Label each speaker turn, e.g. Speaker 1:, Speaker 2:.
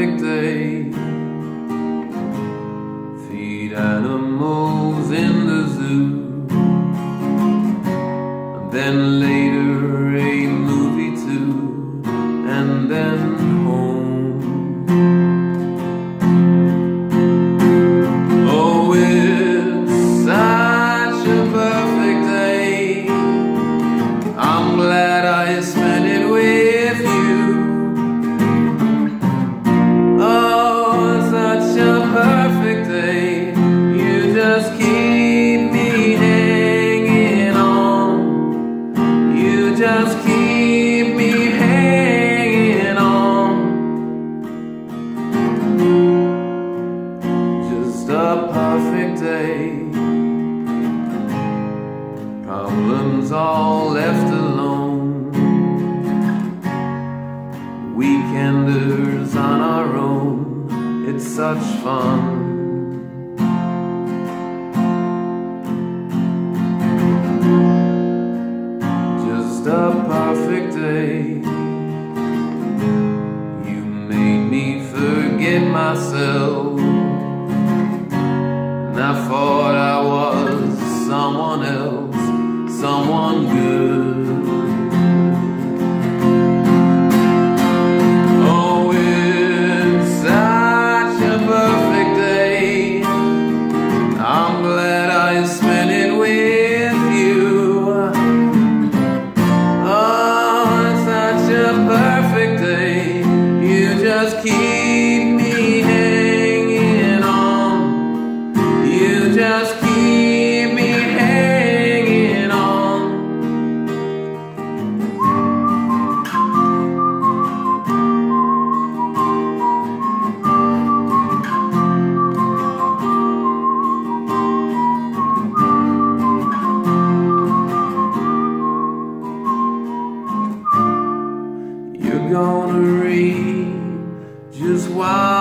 Speaker 1: perfect day. Feed animals in the zoo, and then later a movie too, and then home. Oh, it's such a perfect day. I'm glad I spent it with you. Oh, such a perfect day. You just keep me hanging on. You just keep me hanging on. Just a perfect day. Problems all left alone. Weekenders on our own. It's such fun. Just a perfect day. You made me forget myself, and I thought I was someone else, someone good. Oh, it's such a perfect day. I'm glad I spent it with you. Oh, it's such a perfect day. You just keep me hanging on. You just keep me hanging on. You're gonna read just why